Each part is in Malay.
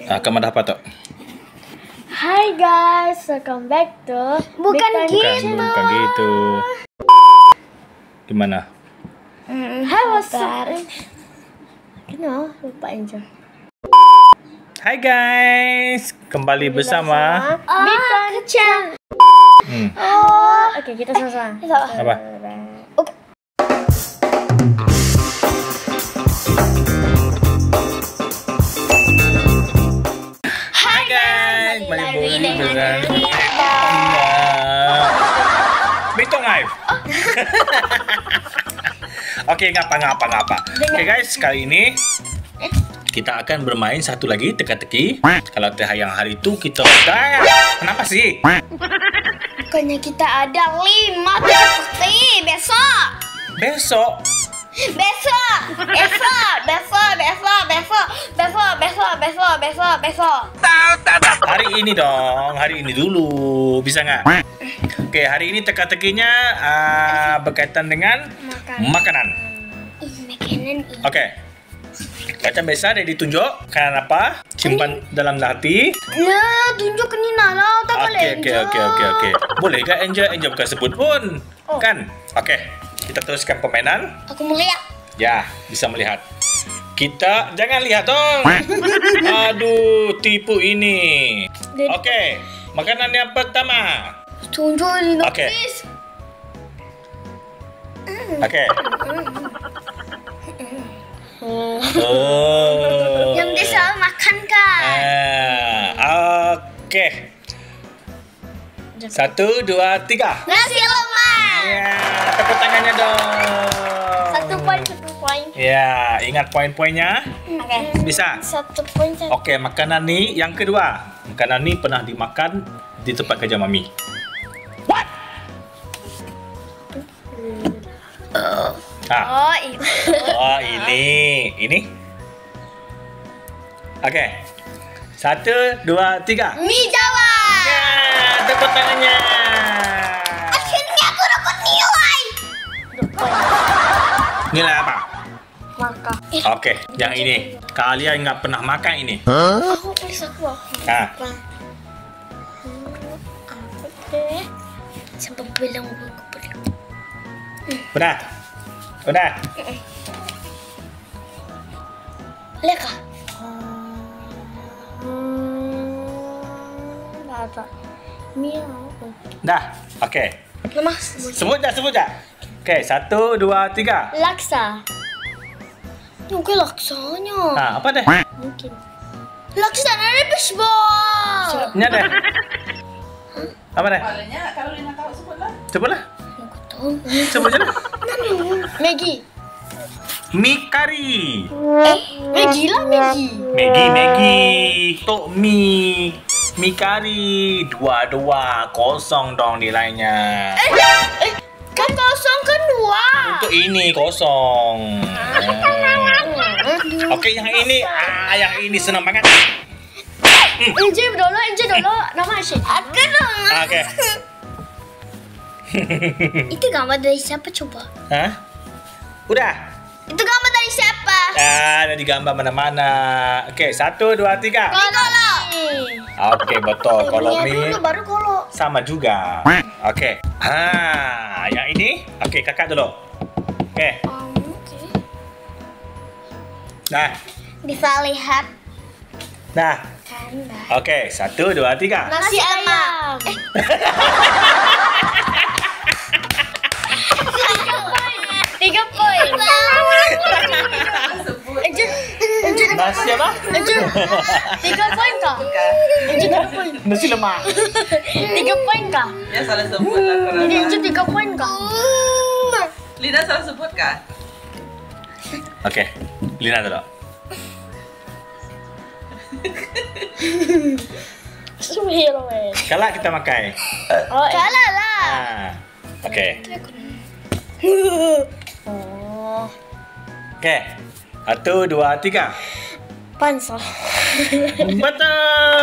Kamu ada apa tuh? Hai guys, welcome back to Bukan gitu. Gimana? Hai, what's up? Lupa aja. Hai guys, kembali bersama. Biton Chan. Oke, kita sama-sama. Apa? Oke. Hai guys, balik dengan Bitong Live. Oke, ngapa. Oke guys, kali ini kita akan bermain satu lagi teka-teki. Kalau yang hari itu kita udah. Kenapa sih? Bukannya kita ada 5 teka-teki besok. Hari ini dong, hari ini dulu. Bisa nggak? Oke, hari ini teka-tekinya berkaitan dengan makanan. Oke. Macam biasa dia ditunjuk. Karena apa? Simpan dalam hati. Ya, tunjuk ni Nala, tak boleh. Oke. Boleh gak Angel bukan sebut pun. Kan? Oke. Kita teruskan permainan. Aku melihat. Ya, bisa melihat. Kita jangan lihat dong. Aduh, tipu ini. Oke. Makanan yang pertama. Tunjuk ni Nala, Oke. please. Oke. Yang biasa makan kan? Oke. 1, 2, 3. Nasi lemak. Ya, tepuk tangannya dong. 1 poin. Ya, ingat poin-poinnya. Oke. Bisa. 1 poin. Oke, makanan nih yang kedua. Makanan nih pernah dimakan di tempat kerja Mami. What? Oh, itu. Oh, ini. Oke. 1, 2, 3. Mie Jawa. Ya, tepuk tangannya. Akhirnya aku dapat nilai. Nilai apa? Maka. Oke, yang ini. Kalian nggak pernah makan ini. Aku bisa keluar. Nah, Apa deh? Sampai bilang aku perlu. udah. Leka. Apa? Mie. Dah. Oke. Lemas. Sebut dah. Oke, 1, 2, 3. Laksa. Mungkin laksanya. Nah, apa deh? Mungkin. Laksa dari fishball. Ini ada. Apa deh? Kalau Lina tahu sebutlah. Sebutlah. Aku tahu. Sebut je lah. Maggi. Mie kari. Maggi lah Maggi. Maggi. Tok mie. Mie kari. 2-2. Kosong dong nilainya. Kan kosong kan 2. Untuk ini kosong. Oke, yang ini. Yang ini senang banget. Angel dulu. Nama Asyik. Aku dong. Oke. Itu gambar dari siapa coba? Hah? Udah. Itu gambar dari siapa? Ada di gambar mana-mana. Oke, 1, 2, 3. Kolo. Oke, betul. Kalau mie Baru kolo. sama juga. Oke. Yang ini. Oke, kakak dulu. Oke. Oke. Nah. Bisa lihat Nah. kan? Oke, 1, 2, 3. Nasi lemak. Tiga poin. Nasi apa? Angel. 3 poin kah? Angel 3 poin. Nasi lemak. 3 poin kah? Ya salah sebut lah korang. Jadi Angel 3 poin kah? Lina salah sebut kah? Oke, Lina dulu. Superhero Kalau kita makan. Oh, Kalah lah. Oke. Oh. Oke. 1, 2, 3. Pansa. Betul.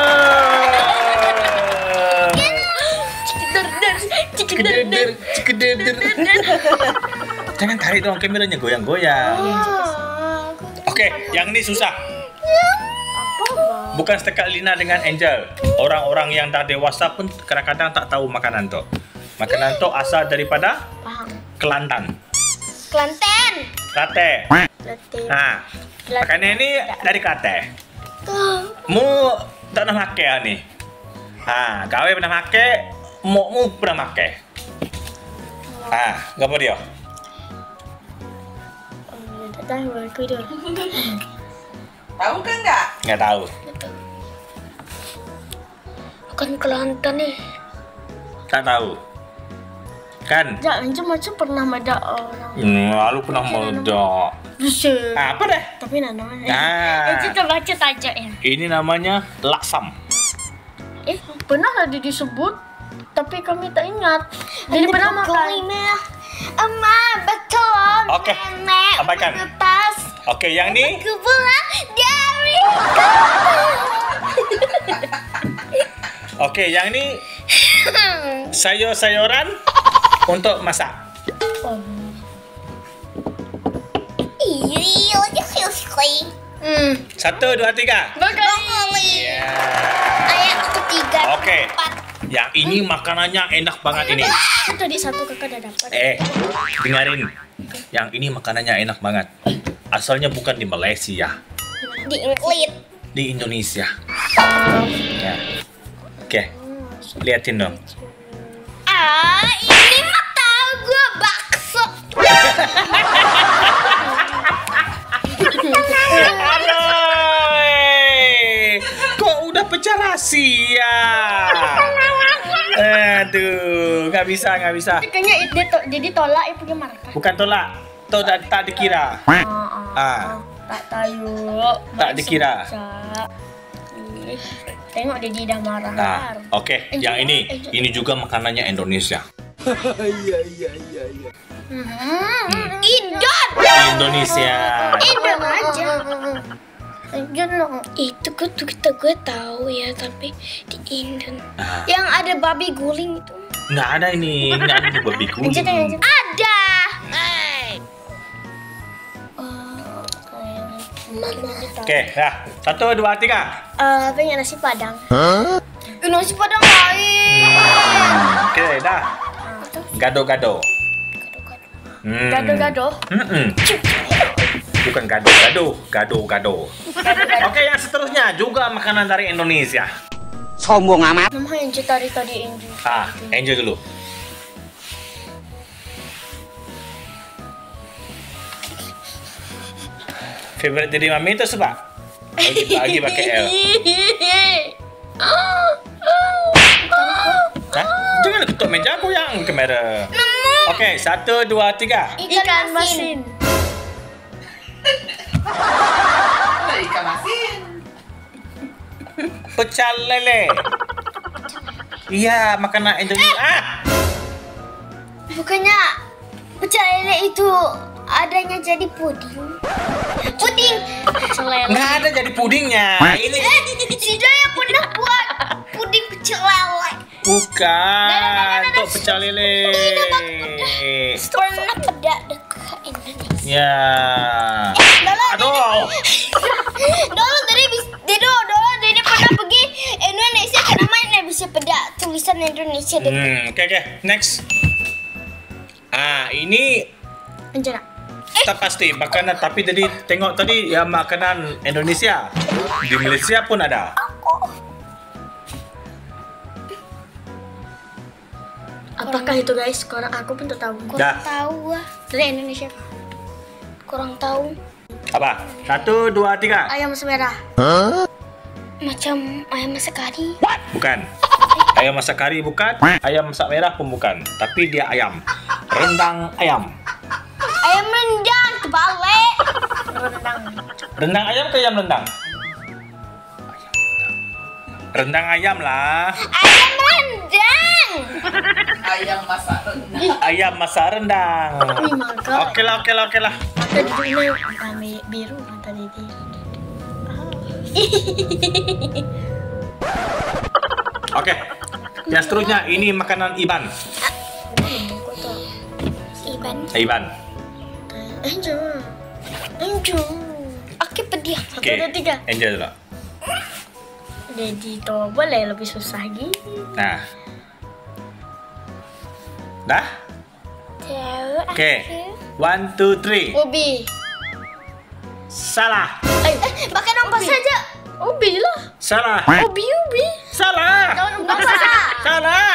Cikeder. Jangan tarik dong kameranya, goyang-goyang. Oke, yang ini susah. Bukan setakat Lina dengan Angel. Orang-orang yang dah dewasa pun kadang-kadang tak tahu makanan tu. Makanan tu asal daripada Paham. Kelantan. Kelantan. Kelantan. Latih. Ha. Makanan ni dari Kelantan. Mu tak pernah makan ni. Ha, gawe pernah makan, mu pernah makan. Ha, apa dia? Tak tahu aku dia. Tahu kan enggak? Enggak tahu. Bukan Kelantan nih. Tak tahu. Kan? Jak, macam pernah ada orang. Lalu pernah meledak. Bisa. Apa dah? Tapi nama. Ah. Kita baca tajaknya. Ini namanya laksam. Pernah ada disebut, tapi kami tak ingat. Jadi pernah makan. Emak, betul. Okey. Nenek. Abaikan. Lepas. Okey, yang ni Aku pulang dari okey, yang ni sayur-sayuran untuk masak. Iya, dia sekali. 1, 2, 3. Bangoli. Ya. Ayat ketiga. Okey. 4. Yang ini makanannya enak banget ini. Tadi satu kakak dah dapat. Dengarin. Yang ini makanannya enak banget. Asalnya bukan di Malaysia, Di Inglit. di Indonesia. Ya. Oke. Liatin dong. Ini mah tahu gue bakso. Aduh, kok udah pecah rahasia? Aduh, nggak bisa. Kayaknya jadi tolak ya punya markah. Bukan tolak, tak dikira. Tak tahu. Tak dikira. Tengok dia dah marah. Nah, oke, yang ini juga makanannya Indonesia. Indon. Indonesia. Indon aja. Jangan. Itu gue tahu ya, tapi di Indon. Ah. Yang ada babi guling itu. Nggak ada ini, nggak ada di babi guling. Ada. Oke, nah, 1, 2, 3. Pengen nasi padang. Nasi padang lain. Oke, dah. Gado-gado. Gado-gado. Bukan gado-gado, gado-gado. Oke, yang seterusnya juga makanan dari Indonesia. Sombong amat. Nama Angel tadi Angel. Angel dulu. Favorite dari mami itu apa? Bagi pakai L. Hah? Jangan ketuk meja aku yang kamera. Oke, 1, 2, 3. Ikan masin. Ada ikan asin. Pecel lele. Iya, makanan Indonesia. Bukannya pecel lele itu adanya jadi puding. Puding. Nggak ada jadi pudingnya. Ini Si Jaya pernah buat puding pecel lele. bukan untuk pecel lele. Pernah pada dekat Indonesia. Ya. Aduh. Dulu dari pernah pergi Indonesia karena main bisa pada tulisan Indonesia deh. Oke, next. Ini Angel. tak pasti makanan, tapi tadi tengok tadi ya makanan Indonesia. Di Malaysia pun ada. Apakah itu guys? Kurang aku pun tak tahu. Dah. Tahu ah, Dari Indonesia. kurang tahu. Apa? 1, 2, 3. Ayam merah. Macam ayam masak kari. Bukan. Ayam masak kari bukan. Ayam masak merah pun bukan. Tapi dia ayam. Rendang ayam. Ayam rendang kebalik. Rendang ayam ke ayam rendang? Rendang ayam lah. Ayam rendang. Ayam masak rendang. Ayam masak rendang. Ini maka. Oke lah. Mata di dunia biru mata di dia. Oke. Yang seterusnya ini makanan Iban. Iban. Angel. Oke pedih. Oke. 1, 2, 3. Angel dulu. Jadi tuh boleh lebih susah gitu. Nah. Dah? Oke. 1, 2, 3. Ubi. Salah. Pakai nomor saja. Ubi lah. Salah. Ubi. Salah. Salah.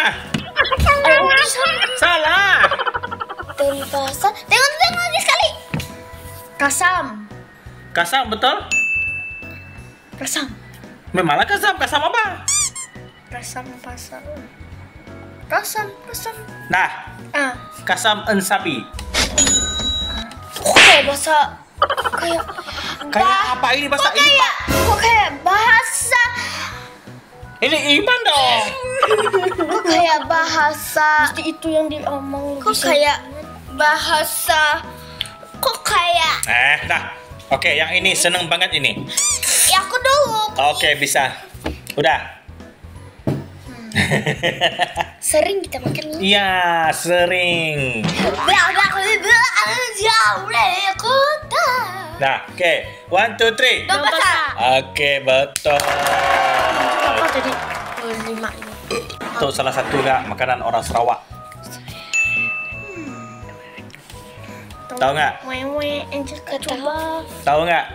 Salah. Tempasa. Tengok lagi sekali. Kasam. Kasam betul? Kasam. Memanglah kasam. Kasam apa? Kasam pasar. Kasam. Nah, Ah. kasam ensapi. Kok kayak bahasa kayak Kayak apa ini bahasa ini? kok kayak bahasa Ini Iman dong. kok kayak bahasa Pasti itu yang diomong. kok kayak bahasa kok kayak Dah. Oke, yang ini seneng banget ini. ya aku dulu Oke, bisa. Udah. sering kita makan ini Iya, sering. jauh dari kota Nah, oke. 1, 2, 3. Dompasa. Oke, betul. Apa tadi? 5. Itu salah satu nggak makanan orang Sarawak. Tahu nggak? Wewe, Angel coba. Tahu nggak?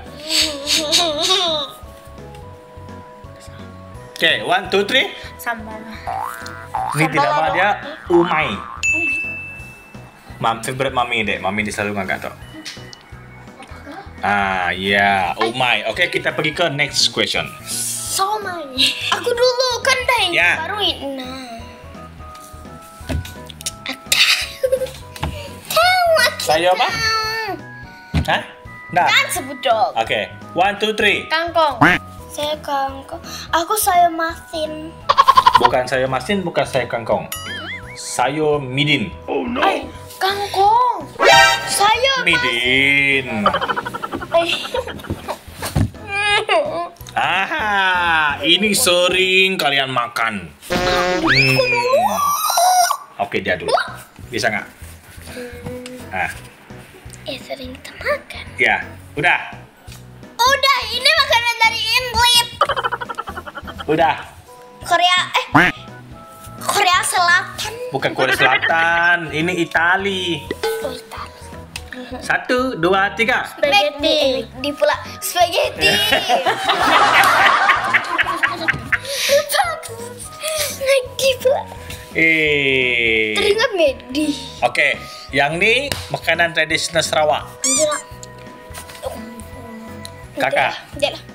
Oke, 1, 2, 3. Sambal. Ini nama dia umai. Favorite mami deh. Mami dia selalu ngangkat tuh. Ya, umai. Oke, kita pergi ke next question. Somai. aku dulu kan dah ini Ya. baru ini Saya apa? Hah? Nah. kan sebut dong Oke, 1, 2, 3. Kangkong. saya kangkong aku sayur masin Bukan sayur masin, bukan sayur kangkong. Sayur midin. Ay, kangkong. sayur Midin. Ini sering kalian makan. Oke, dia dulu. Bisa nggak? sering kita makan Ya, udah. udah ini makanan dari Inggris Udah. Korea Selatan Bukan Korea Selatan, ini Itali. oh Itali 1, 2, 3. spaghetti di pula spaghetti lagi pula teringat Medi Oke, yang ini makanan tradisional Sarawak. Anjir Kakak. Tidak lah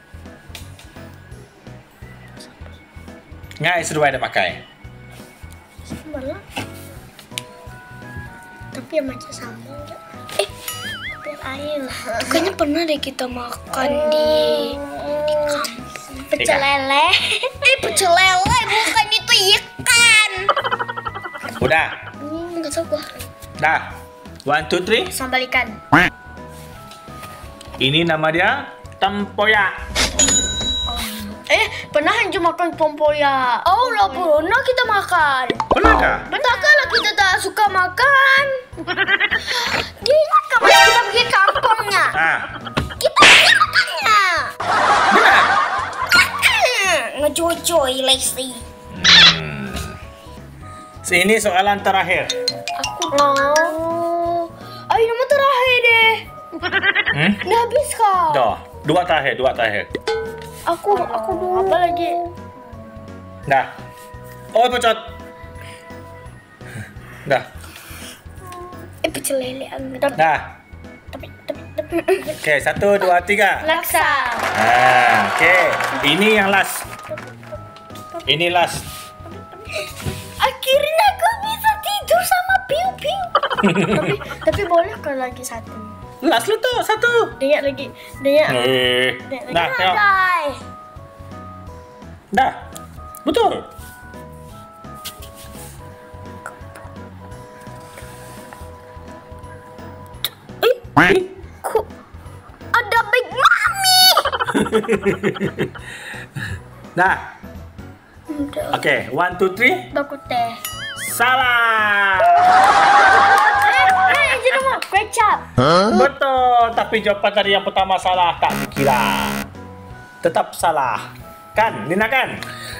Nggak, seru ada pakai. Sambal lah. Tapi yang macam sambal enggak? Tapi yang air lah. kayaknya pernah deh kita makan di kampung pecel lele pecel lele bukan itu ikan Udah. nggak tahu gua Dah. 1, 2, 3. Sambal ikan. Ini nama dia tempoyak. Pernah Anju makan tempoyak? oh lah pernah kita makan Pernah kah? benar kalau kita tak suka makan dia ingat kamu kita pergi kampungnya kita pergi makannya Benar. ngejojoy Lexi Ini soalan terakhir. aku ayo nama terakhir deh udah habis kau Dah. Dua terakhir. aku dulu Apa lagi? Dah. Oh, pecot. Dah. pecel lele Dah. Tapi. Oke, 1, 2, 3. Laksa. Oke. Ini yang last. Ini last. akhirnya aku bisa tidur sama piu-piu Tapi boleh kalau lagi satu. Last lu tuh, 1. Dengar lagi. Dengar. Nah, tengok. Dah. Betul. Kok ada Big Mami? Dah. Oke, 1, 2, 3. Baku teh. Salah. Jadi mau kecap. Betul, tapi jawaban tadi yang pertama salah, tak dikira. Tetap salah. Kan, Lina kan?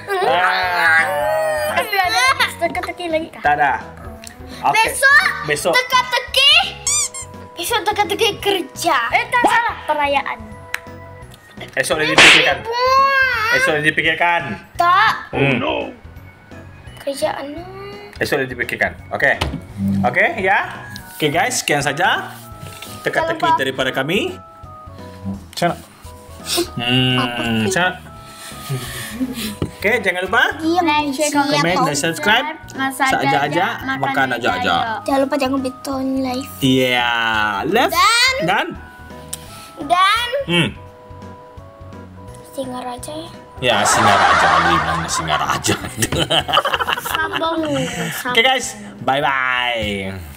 Tapi ada teka-teki lagi kah? Tak ada. Oke. Besok. Teka-teki. Besok teka-teki kerja. Tak salah, perayaan. Esok lagi dipikirkan. Esok lagi dipikirkan. Tak. Hmm. Kerjaan. Esok lagi dipikirkan. Oke. Oke, ya. Oke guys, sekian saja teka-teki daripada kami. Sana. Sana. Oke, jangan lupa komen dan subscribe. Saja-aja, makan aja-aja. Jangan lupa jangan beton live. Iya, left dan Singaraja ya. ya Singaraja, bilang Singaraja. Sambung. Oke guys, bye bye.